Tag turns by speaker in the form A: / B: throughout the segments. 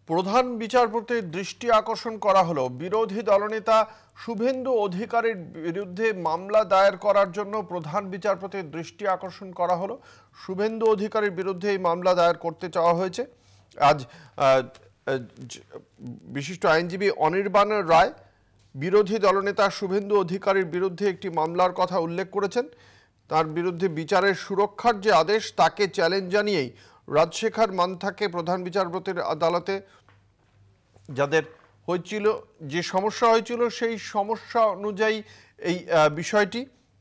A: প্রধান বিচারপতির দৃষ্টি আকর্ষণ করা হলো বিরোধী দলনেতা শুভেন্দু অধিকারীর বিরুদ্ধে মামলা দায়ের করার জন্য প্রধান বিচারপতির দৃষ্টি আকর্ষণ করা হলো। শুভেন্দু অধিকারীর বিরুদ্ধে এই মামলা দায়ের করতে চাওয়া হয়েছে। আজ বিশিষ্ট আইনজীবী অনির্বাণ রায় বিরোধী দলনেতা শুভেন্দু অধিকারীর বিরুদ্ধে একটি মামলার কথা উল্লেখ করেছেন। তার বিরুদ্ধে বিচারের সুরক্ষার যে আদেশ তাকে চ্যালেঞ্জ জানিয়েই রাজশেখর মান্থাকে প্রধান বিচারপতির আদালতে যাদের হয়েছিল যে সমস্যা হয়েছিল সেই সমস্যা অনুযায়ী এই বিষয়টি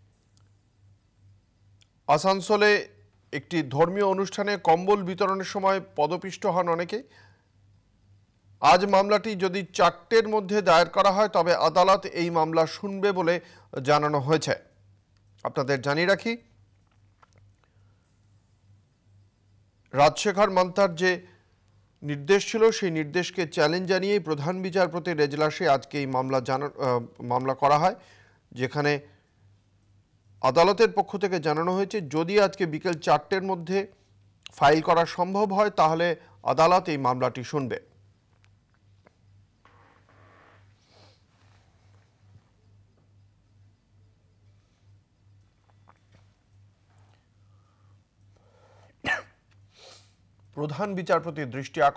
A: আসানসোলে একটি ধর্মীয় অনুষ্ঠানে কম্বল বিতরণের সময় পদপিষ্ট হন অনেকে। আজ মামলাটি যদি 4টের মধ্যে দায়ের করা হয় তবে আদালত এই মামলা শুনবে বলে জানানো হয়েছে। আপনাদের জানিয়ে রাখি, রাজশেখর মান্থার যে নির্দেশ ছিল সেই নির্দেশকে চ্যালেঞ্জ জানিয়ে প্রধান বিচারপতির এজলাসে আজকে এই মামলা করা হয়, যেখানে আদালতের পক্ষ থেকে জানানো হয়েছে যদি আজকে বিকেল 4টের মধ্যে ফাইল করা সম্ভব হয় তাহলে আদালত এই মামলাটি শুনবে। প্রধান বিচারপতির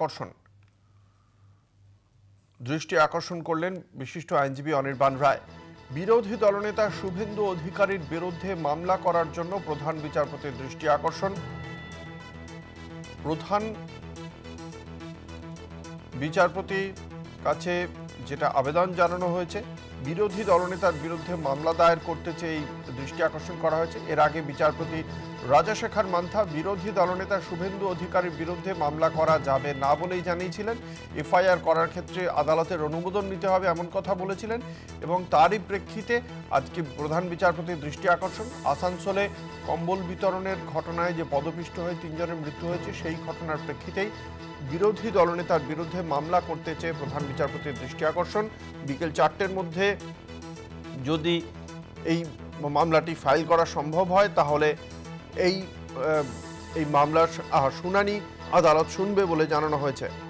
A: দৃষ্টি আকর্ষণ করলেন বিশিষ্ট আইনজীবী অনির্বাণ রায়। বিরোধী দলনেতা শুভেন্দু অধিকারীর বিরুদ্ধে মামলা করার জন্য প্রধান বিচারপতির দৃষ্টি আকর্ষণ। প্রধান বিচারপতির কাছে যেটা আবেদন জানানো হয়েছে, বিরোধী দলনেতার বিরুদ্ধে মামলা দায়ের করতে চেয়ে এই দৃষ্টি আকর্ষণ করা হয়েছে। এর আগে বিচারপতি রাজশেখর মান্থা বিরোধী দলনেতা শুভেন্দু অধিকারীর বিরুদ্ধে মামলা করা যাবে না বলেই জানিয়েছিলেন। এফআইআর করার ক্ষেত্রে আদালতের অনুমোদন নিতে হবে এমন কথা বলেছিলেন এবং তারই প্রেক্ষিতে আজকে প্রধান বিচারপতির দৃষ্টি আকর্ষণ। আসানসোলে কম্বল বিতরণের ঘটনায় যে পদপিষ্ট হয়ে 3 জনের মৃত্যু হয়েছে সেই ঘটনার প্রেক্ষিতেই বিরোধী দলনেতার বিরুদ্ধে মামলা করতে চেয়ে প্রধান বিচারপতির দৃষ্টি আকর্ষণ। বিকেল 4টের মধ্যে যদি এই মামলাটি ফাইল করা সম্ভব হয় তাহলে এই মামলার শুনানি আদালত শুনবে বলে জানানো হয়েছে।